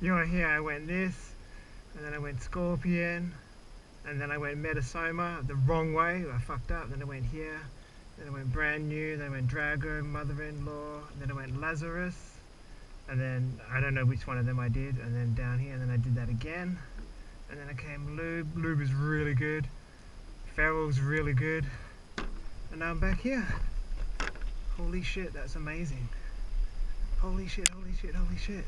You want to hear I went this, and then I went scorpion, and then I went metasoma the wrong way, I fucked up, then I went here, then I went brand new, then I went Drago, mother-in-law, then I went Lazarus, and then I don't know which one of them I did, and then down here, and then I did that again, and then I came lube. Lube is really good, ferrul's really good, and now I'm back here. Holy shit, that's amazing. Holy shit, holy shit, holy shit.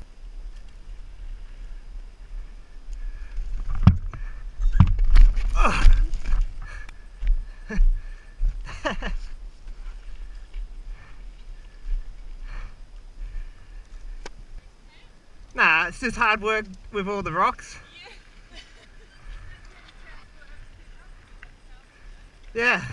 Oh. Nah, it's just hard work with all the rocks. Yeah.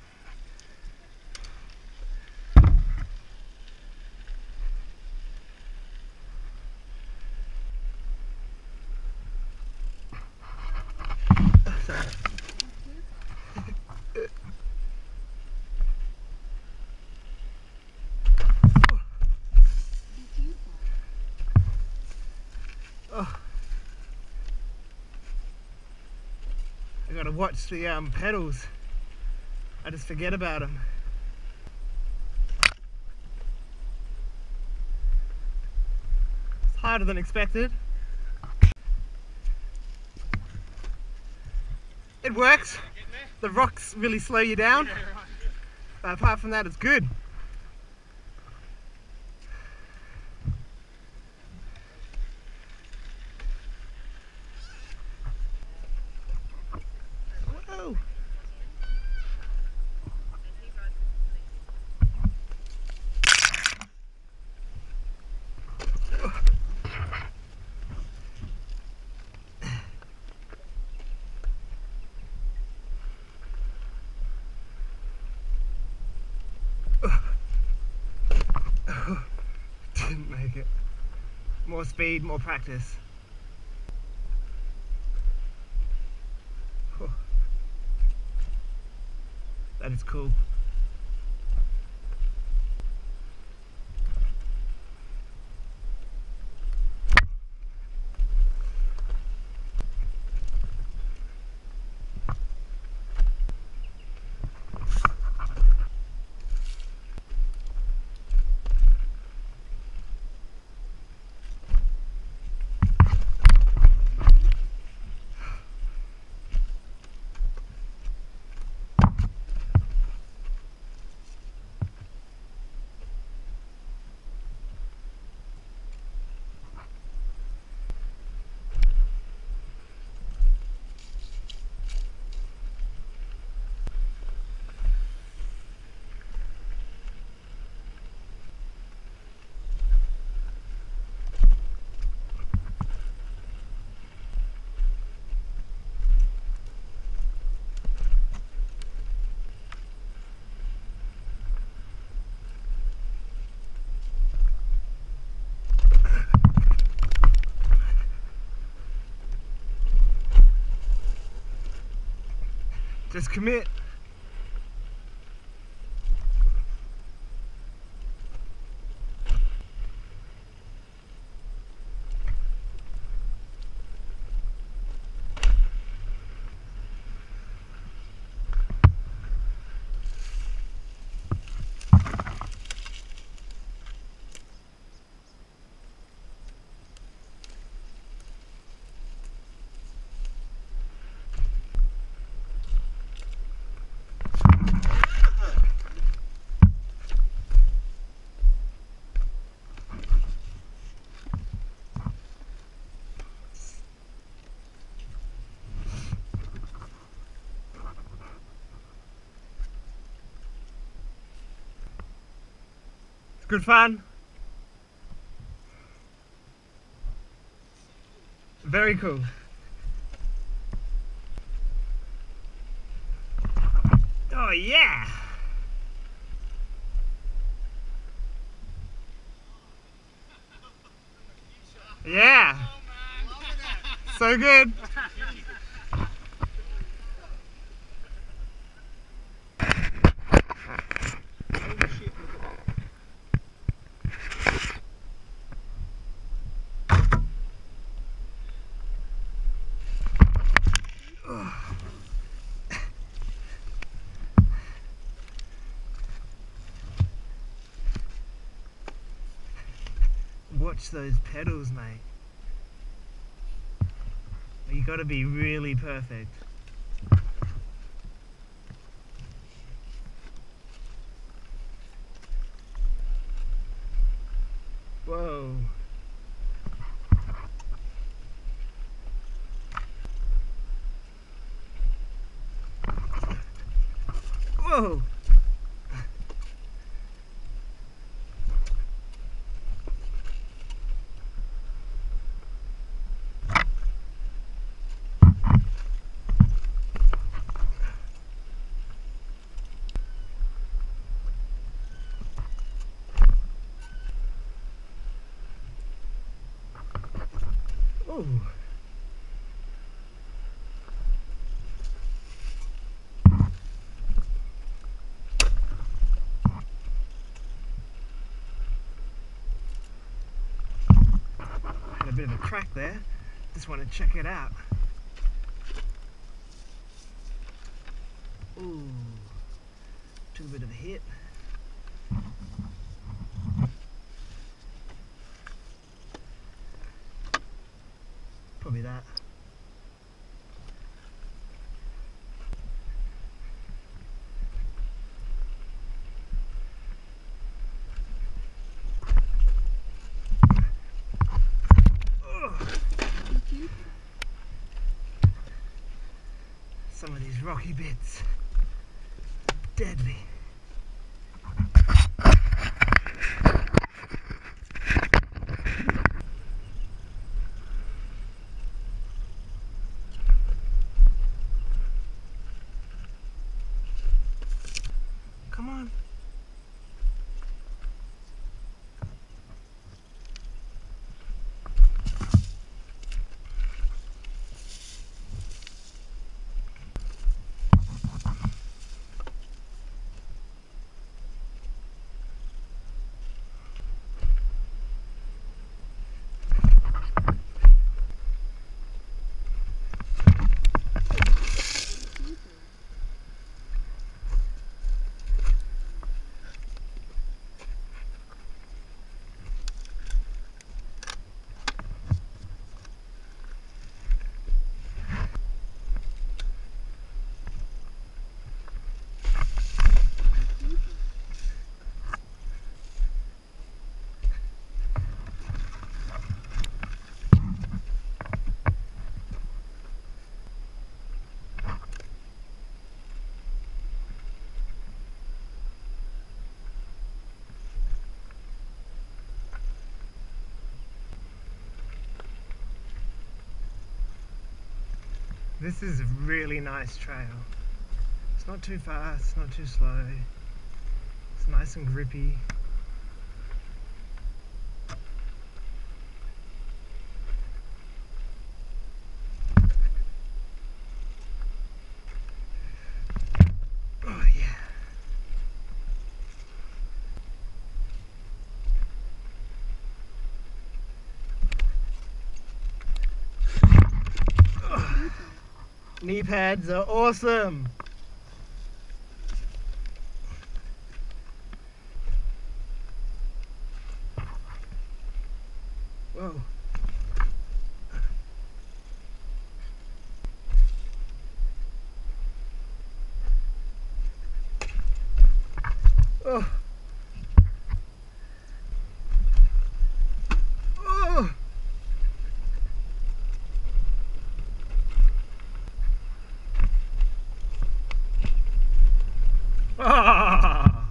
Oh. I gotta watch the pedals. I just forget about them. It's harder than expected. It works. The rocks really slow you down. But apart from that, it's good. Whoa. Didn't make it. More speed, more practice. That is cool. Just commit. Good fun. Very cool. Oh yeah. Yeah. So good. watch those pedals, mate. You gotta be really perfect. Whoa. Whoa. Oh. Had a bit of a crack there. Just want to check it out. Ooh. Took a bit of a hit. Probably that. Some of these rocky bits, deadly. Come on. This is a really nice trail. It's not too fast, not too slow. It's nice and grippy. Oh yeah. Knee pads are awesome. Whoa. Oh. Oh. Ah.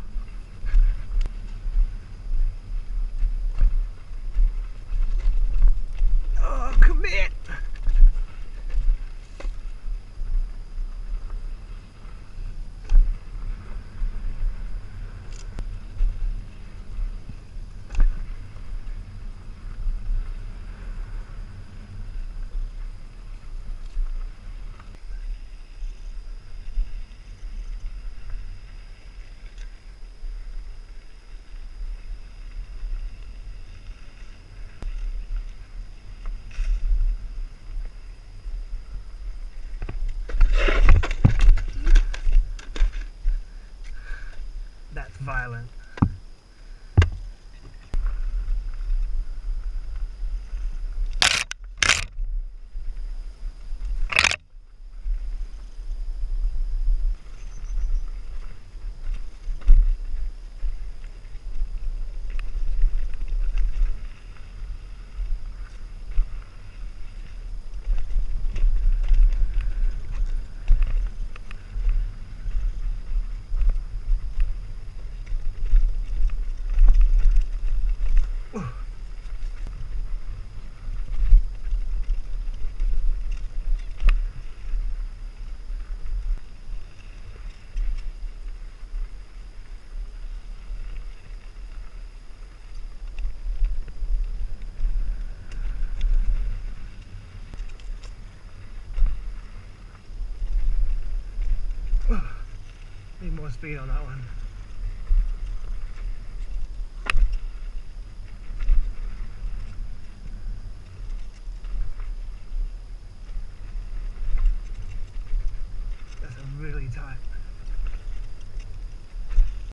Need more speed on that one.